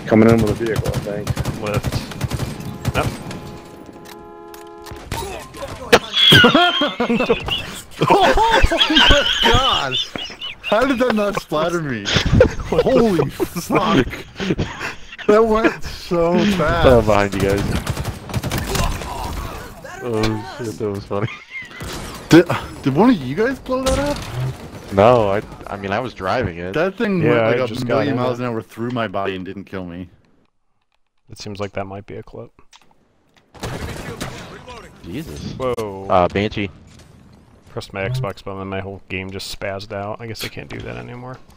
Coming in with a vehicle, I think. Lift. Nope. Oh my god! How did that not splatter me? Holy fuck! That went so fast. Behind you guys. Oh shit, that was funny. Did one of you guys blow that up? No, I mean I was driving it. That thing Yeah, I went like just a got million in miles it. an hour through my body and didn't kill me. It seems like that might be a clip. Jesus. Whoa. Banshee. Pressed my Xbox button and my whole game just spazzed out. I guess I can't do that anymore.